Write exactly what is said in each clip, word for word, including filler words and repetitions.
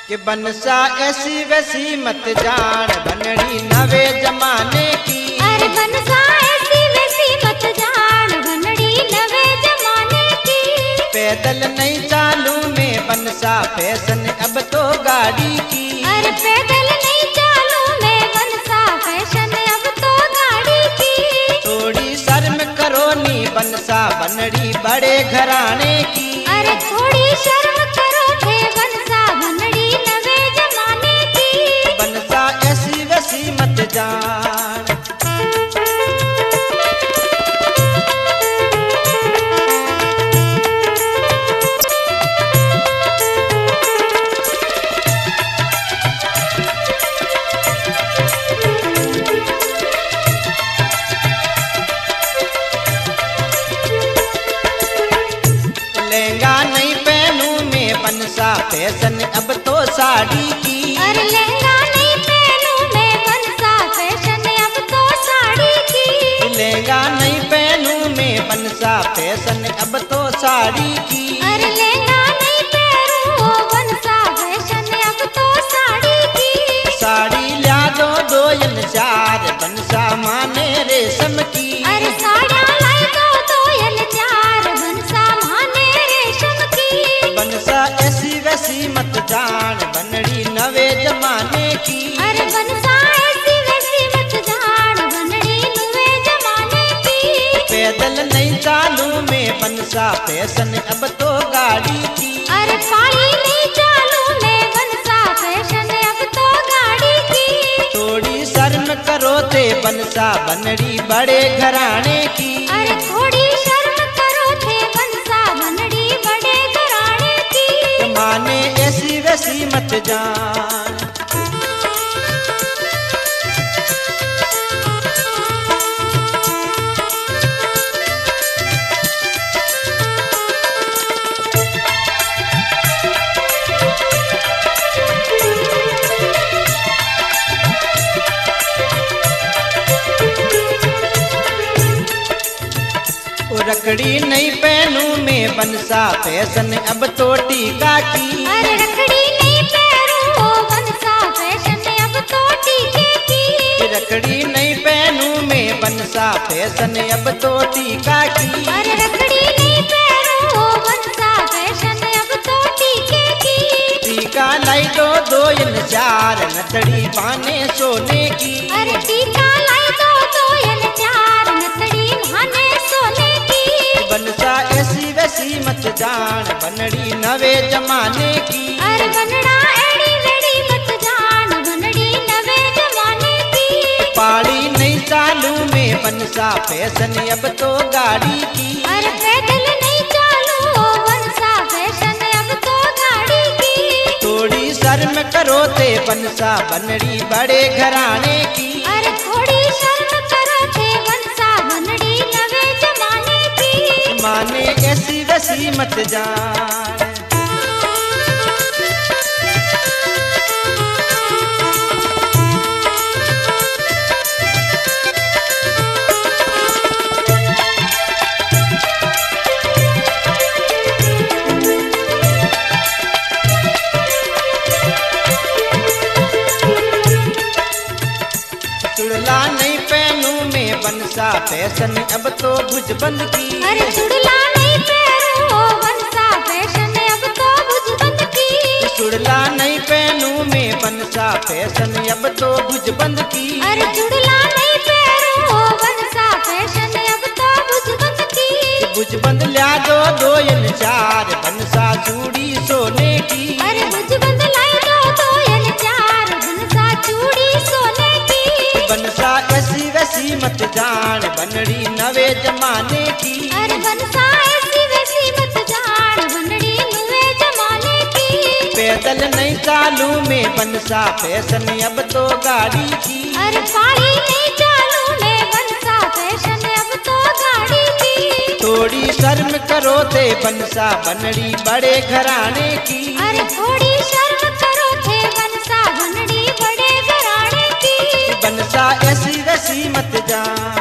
कि बनसा ऐसी वैसी मत जान बनड़ी नवे जमाने की। अरे बनसा ऐसी वैसी मत जान बनड़ी नवे जमाने की। पैदल नहीं चालू में बनसा फैशन अब तो गाड़ी की। अरे पैदल नहीं चालू में बनसा फैशन अब तो गाड़ी की। थोड़ी शर्म करो नी बनसा बनड़ी बड़े घराने की। अरे थोड़ी शर्म करो थे बनसा बनड़ी नवे जमाने की। बनसा ऐसी वैसी मत जान। लहंगा नहीं पहनूं मैं बनसा फैशन अब तो साड़ी की। अरे लहंगा नहीं पहनूं मैं बनसा फैशन अब तो साड़ी की। लहंगा नहीं पहनूं मैं बनसा फैशन अब तो साड़ी की। अरे लहंगा नहीं पहनूं बनसा फैशन अब तो साड़ी की। साड़ी ला दो दो इन चार बनसा माने रेशम की। अरे साड़ा लाई दो दो इन चार बनसा माने रेशम की। बनसा ऐसी वैसी मत जान बनड़ी नवे जमाने की। अरे बनसा ऐसी वैसी मत जान बनड़ी नवे जमाने की। पैदल नहीं चालू में बनसा फैशन अब तो गाड़ी की। अरे पाली नहीं चालू में बनसा फैशन अब तो गाड़ी की। थोड़ी शर्म करो ते बनसा बनड़ी बड़े घराने की। अरे थोड़ी शर्म करो थे बनसा बनड़ी बड़े घराने की। माने ऐसी वैसी मत जान। रखड़ी नहीं पहनूं मैं बनसा फैशन अब तो टीका की। अरे रखड़ी नहीं पहनूं बनसा फैशन अब तो टीके की। रखड़ी नहीं पहनूं मैं बनसा फैशन अब तो टीका की। अरे रखड़ी नहीं पहनूं बनसा फैशन अब तो टीके की। टीका लाई दो दो इन चार नथड़ी पाने सोने की। अरे टीका लाई दो दो इन चार नथड़ी माने सोने की। बनसा ऐसी वैसी मत जान बनड़ी नवे जमाने की। अरे बनड़ा एड़ी वेड़ी मत जान बनड़ी नवे जमाने की। पाड़ी नहीं चालू में बनसा फैशन अब तो गाड़ी की। अरे पैदल नहीं चालू बनसा फैशन अब तो गाड़ी की। थोड़ी शर्म करो ते बनसा बनड़ी बड़े घराने की। अरे थोड़ी शर्म करो थे बनसा बनड़ी नवे जमाने की। माने ऐसी वैसी मत जान। चुड़ला नहीं पहनूं मैं बनसा फैशन अब तो भुजबंद की। अरे चुड़ला नहीं पहनूं बनसा फैशन अब तो भुजबंद की। चुड़ला नहीं पहनूं मैं बनसा फैशन अब तो भुजबंद की। अरे चुड़ला नहीं पहनूं बनसा फैशन अब तो भुजबंद की। भुजबंद ला दो दो इन चार बनसा चूड़ी सोने की। अरे भुजबंद लाई दो दो इन चार बनसा चूड़ी सोने की। बनसा ऐसी वैसी मत जान बनड़ी नवे जमाने की। अरे बनसा ऐसी वैसी मत जान बनड़ी नवे जमाने की। पैदल नहीं चालू में बनसा फैशन अब तो गाड़ी की। अरे पाली नहीं चालू में बनसा फैशन अब तो गाड़ी की। थोड़ी शर्म करो ते बनसा बनड़ी बड़े घराने की। अरे थोड़ी शर्म करो थे बनसा बनड़ी बड़े घराने की। बनसा ऐसी वैसी मत जान।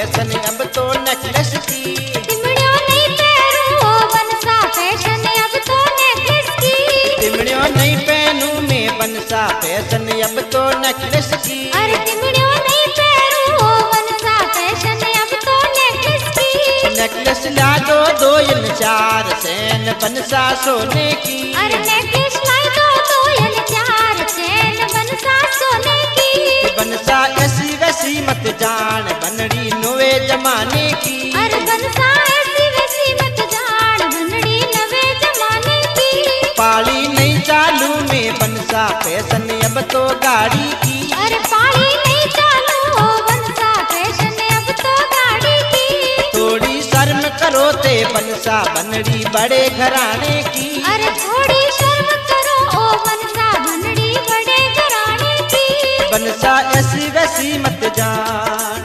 फैशन अब तो नेकलेस की। तिमड़ियों नहीं पहनूं ओ बनसा फैशन अब तो नेकलेस की। तिमड़ियों नहीं पहनूं मैं बनसा फैशन अब तो नेकलेस की। अरे तिमड़ियों नहीं पहनूं ओ बनसा फैशन अब तो नेकलेस की। नेकलेस ला दो दो इन चार सैन बनसा सोने की। अरे नेकलेस लाई दो दो इन चार चैन बनसा सोने की। बनसा ऐसी वैसी मत जान बनड़ी नवे जमाने की। अरे बनसा ऐसी वैसी मत जान बनड़ी नवे जमाने की। पाली नहीं चालू में बनसा फैशन अब तो गाड़ी की। अरे पाली नहीं चालू ओ बनसा फैशन अब तो गाड़ी की। थोड़ी शर्म करो ते बनसा बनड़ी बड़े घराने की। अरे थोड़ी शर्म करो ओ बनसा बनड़ी बड़े घराने की। बनसा ऐसी वैसी मत जान।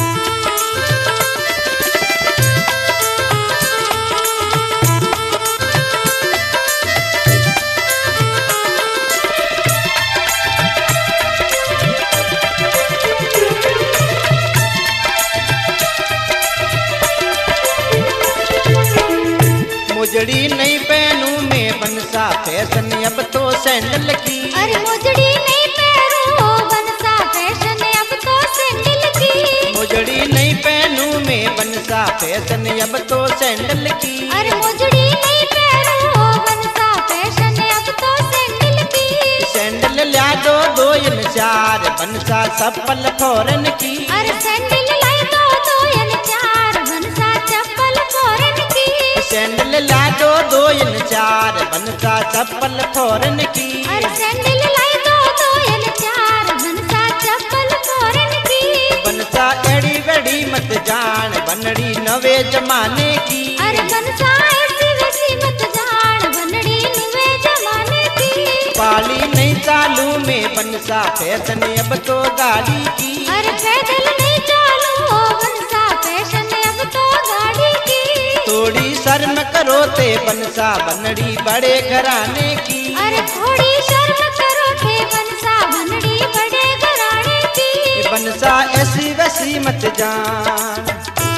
मुजड़ी नहीं पहनूं मैं बनसा फैशन अब तो सैंडल की। अरे मुजड़ी नहीं पहनूं ओ बनसा फैशन अब तो सैंडल की। मुजड़ी नहीं पहनूं मैं बनसा फैशन अब तो सैंडल की। अरे मुजड़ी नहीं पहनूं ओ बनसा फैशन अब तो सैंडल की। सैंडल ला दो दो इन चार बनसा चप्पल फौरन की। अरे सैंडल लाई दो दो इन चार बनसा चप्पल फौरन की। सैंडल ला दो दो इन चार बनसा चप्पल फौरन की। अरे सैंडल लाई दो दो इन चार बनसा चप्पल फौरन की। बनसा एड़ी बड़ी मत जान बनड़ी नवे जमाने की। अरे बनसा ऐसी वैसी मत जान बनड़ी नवे जमाने की। पाली नहीं चालू में बनसा फैशन अब तो गाड़ी की। अरे पैदल नहीं चालू ओ बनसा फैशन अब तो गाड़ी की। थोड़ी शर्म करो ते बनसा बनड़ी बड़े घराने की। अरे थोड़ी शर्म करो थे बनसा बनड़ी बड़े घराने की। बनसा ऐसी वैसी मत जान।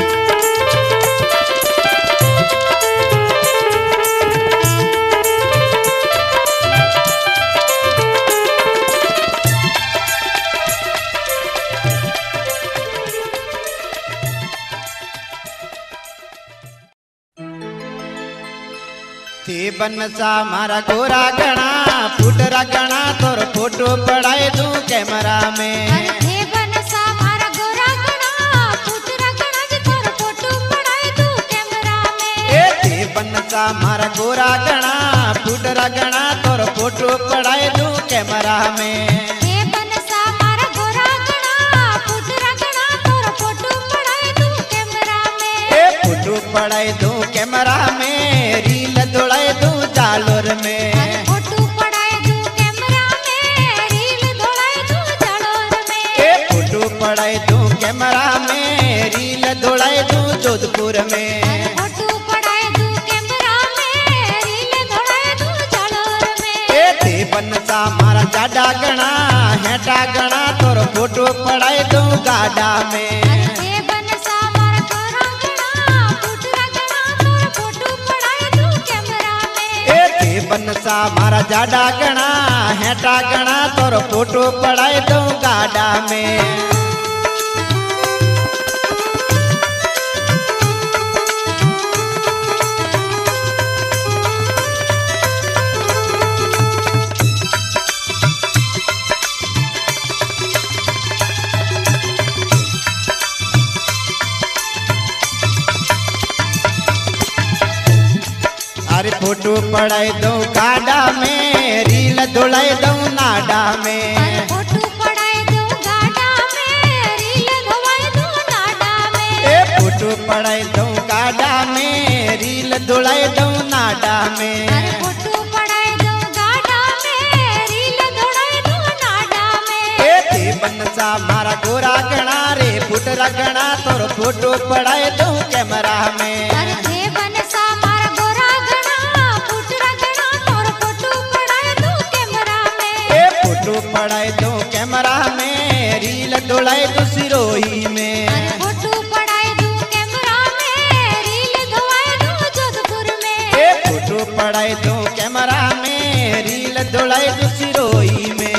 ते बनसा मारा गोरा गणा फुटरा गणा तोर फोटो पड़ाए दू कैमरा में। अरे थे बनसा मारा गोरा गणा पुतरा गणा जे तोर फोटो पड़ाए दू कैमरा में। ए ते बनसा मारा गोरा गणा फुटरा गणा तोर फोटो पड़ाए दू कैमरा में। थे बनसा मारा गोरा गणा पुतरा गणा तोर फोटो पड़ाए दू कैमरा में। ए फोटो पड़ाए दू कैमरा में रील दौड़ाए दू जालोर में। अरे फोटो पड़ाए दू कैमरा में रील दौड़ाए दू जालोर में। ए फोटो पड़ाए दू कैमरा में रील दौड़ाए दू जोधपुर में। अरे फोटो पड़ाए दू कैमरा में रील दौड़ाए दू जालोर में। ए ते बनसा मारा जाडा गणा हेटा गणा तोर फोटो पड़ाए दू गाडा में। अरे थे बनसा मारा गोरा गणा पुतरा गणा तोर फोटो पड़ाए दू कैमरा में। ए ते बनसा मारा जाडा गणा हेटा गणा तोर फोटो पड़ाए दू गाडा में। अरे फोटो पड़ाए दो गाडा में रील दौड़ाए दो नाडा में। अरे फोटो पड़ाए दो गाडा में रील दौड़ाए दो नाडा में। ए फोटो पड़ाए दो गाडा में रील दौड़ाए दो नाडा में। अरे फोटो पड़ाए दो गाडा में रील दौड़ाए दो नाडा में। ए ते बनसा मारा गोरा गणा रे फुटरा गणा तोर फोटो पड़ाए दो कैमरा में। अरे थे बनसा मारा गोरा गणा पुतरा गणा तोर फोटो पड़ाए दो कैमरा में। ए फोटो पड़ाए दो कैमरा में रील दौड़ाए दो सिरोही में। अरे फोटो पड़ाए चोली में।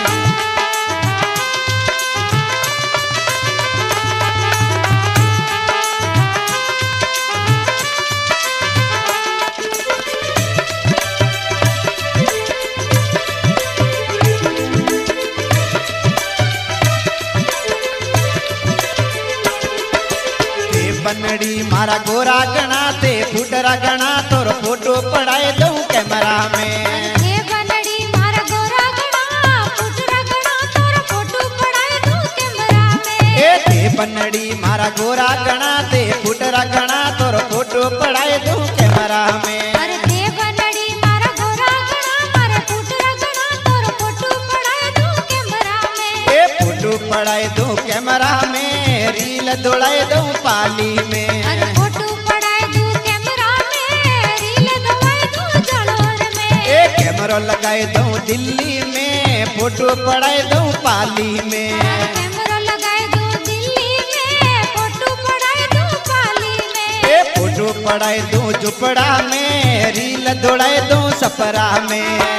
बनड़ी मारा गोरा गणा ते फुटरा गणा तोर फोटो पड़ाए दूं कैमरा में। हे बनड़ी मारा गोरा गणा फुटरा गणा तोर फोटो पड़ाए दूं कैमरा में। ए ते बनड़ी मारा गोरा गणा ते फुटरा गणा तोर फोटो पड़ाए दूं कैमरा में। अरे हे बनड़ी मारा गोरा गणा मारा फुटरा गणा तोर फोटो पड़ाए दूं कैमरा में। ए फोटो पड़ाए दूं कैमरा में रील दौड़ाए दूं पाली में। अरे फोटो पड़ाए दूं कैमरा में रील दौड़ाए दूं जलोर में। ए कैमरा लगाए दूं दिल्ली में फोटो पड़ाए दूं पाली में। कैमरा लगाए दूं दिल्ली में फोटो पड़ाए दूं पाली में। ए फोटो पड़ाए दूं झुपड़ा में रील दौड़ाए दूं सपरा में।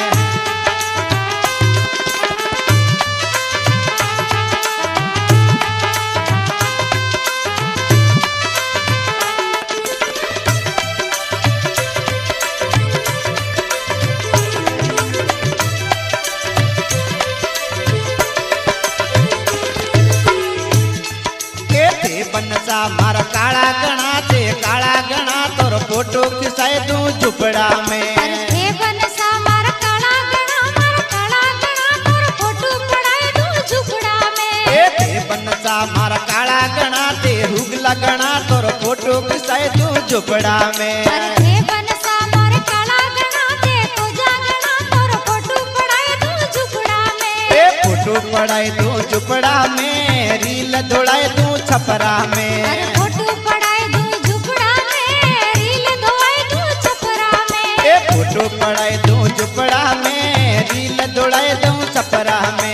बनसा मारा काला गणा ते काला गणा तोर फोटो खिंचाए दूं झुपड़ा में। अरे हे बनसा मारा काला गणा मारा काला गणा तोर फोटो पड़ाए दूं झुपड़ा में। ए ते बनसा मारा काला गणा ते हुगला गणा तोर फोटो खिंचाए दूं झुपड़ा में। अरे हे बनसा मारा काला गणा ते कोजा गणा तोर फोटो पड़ाए दूं झुपड़ा में। ए फोटो पड़ाए दूं झुपड़ा में रील दौड़ाए दूं छपरा में। अरे फोटो पड़ाए दूं झुपड़ा में रील दौड़ाए दूं छपरा में। ए फोटो पड़ाए दूं झुपड़ा में रील दौड़ाए दूं छपरा में।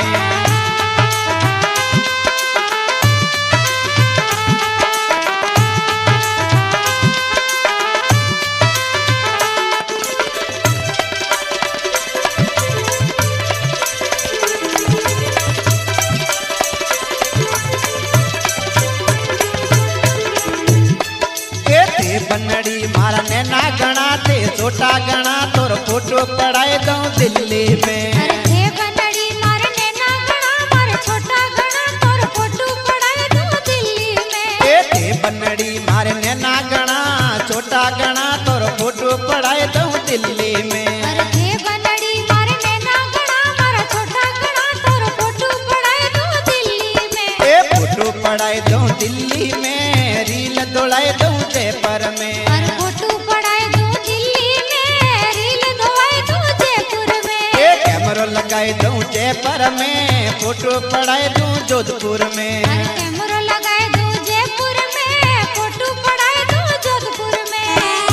बनड़ी मारा नैना गणा ते छोटा गणा तोर फोटो पड़ाए दूं दिल्ली में। अरे हे बनड़ी मारे नैना गणा मारे छोटा गणा तोर फोटो पड़ाए दूं दिल्ली में। ए ते बनड़ी मारे नैना गणा छोटा गणा तोर फोटो पड़ाए दूं दिल्ली में। अरे हे बनड़ी मारे नैना गणा मारा छोटा गणा तोर फोटो पड़ाए दूं दिल्ली में। ए फोटो पड़ाए दूं दिल्ली में रील दौड़ाए दूं जयपुर में। अरे फोटो पड़ाए दूं दिल्ली में रील दौड़ाए दूं जयपुर में। ए कैमरा लगाए दूं जयपुर में फोटो पड़ाए दूं जोधपुर में। अरे कैमरा लगाए दूं जयपुर में फोटो पड़ाए दूं जोधपुर में।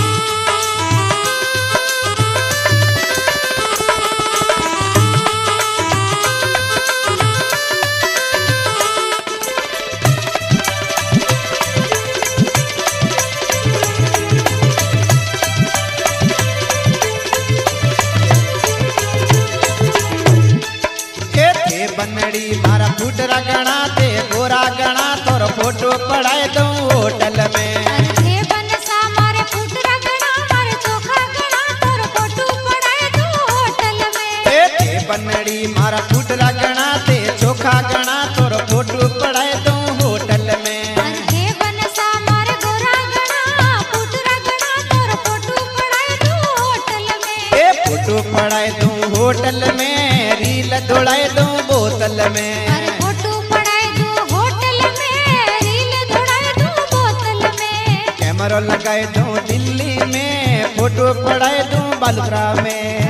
बनड़ी मारा फुटरा गणा ते गोरा गणा तोर फोटो पड़ाए दूं होटल में। अरे हे बनसा मारे फुटरा गणा मारे चोखा गणा तोर फोटो पड़ाए दूं होटल में। ए ते बनड़ी मारा फुटरा गणा ते चोखा गणा तोर फोटो पड़ाए दूं होटल में। अरे हे बनसा मारे गोरा गणा फुटरा गणा तोर फोटो पड़ाए दूं होटल में। ए फोटो पड़ाए दूं होटल में रील दौड़ाए दूं बोतल में। अरे फोटो पड़ाए दूं होटल में रील दौड़ाए दूं बोतल में। कैमरा लगाए दूं दिल्ली में फोटो पड़ाए दूं बालुरा में।